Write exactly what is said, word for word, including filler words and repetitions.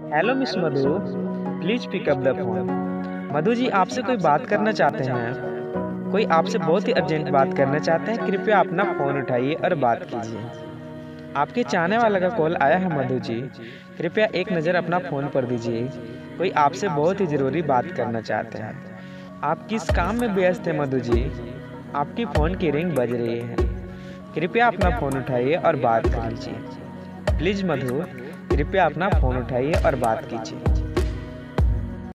Hello miss Madhu, please pick up the phone. Madhu ji आपसे कोई बात करना चाहते हैं। कोई आपसे बहुत ही अर्जेंट बात करना चाहते हैं। कृपया अपना फोन उठाइए और बात कीजिए। आपके चाहने वाला का कॉल आया है मधु जी। कृपया एक नज़र अपना फोन पर दीजिए। कोई आपसे बहुत ही ज़रूरी बात करना चाहते हैं। आप किस काम में व्यस्त हैं मधु जी? आपकी फ़ोन की रिंग बज रही है। कृपया अपना फ़ोन उठाइए और बात कर लीजिए। प्लीज़ मधु, कृपया अपना फ़ोन उठाइए और बात कीजिए।